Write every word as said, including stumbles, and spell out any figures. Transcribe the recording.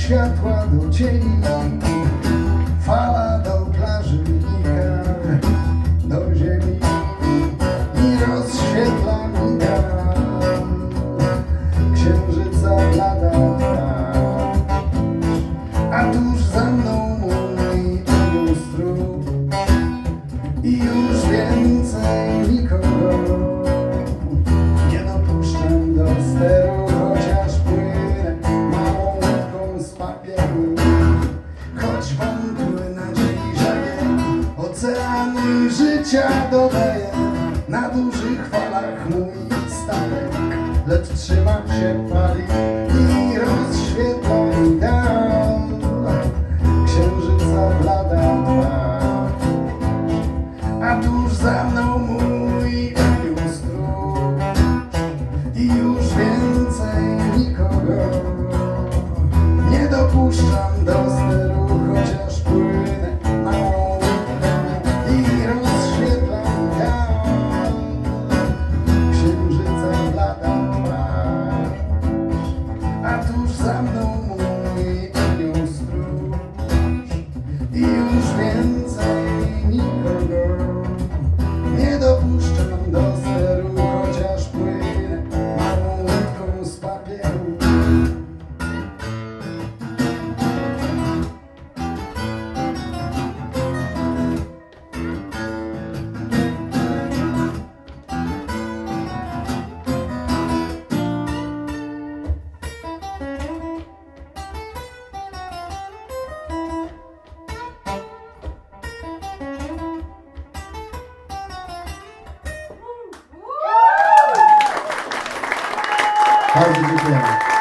światła do cieni, fala do plaży nika, do ziemi i rozświetla mi dam księżyca blada twarz, a tuż za mną mój anioł strój i już więcej nikogo nie dopuszczam do steru, chociaż płynę małą łódką z papieru. Choć wątły nadziei żagie, oceany życia dodaje, na dużych falach mój statek, lecz trzyma się fali i rozświetla mi dal księżyca blada twarz, a tuż za mną mój anioł strój i już więcej nikogo nie dopuszczam do steru, chociaż płynę małą łódką i rozświetlam dal księżyca blada twarz, a tuż za mną mój anioł stróż i już więcej nikogo nie dopuszczam do steru, chociaż płynę małą łódką z papieru. Bardzo dziękuję.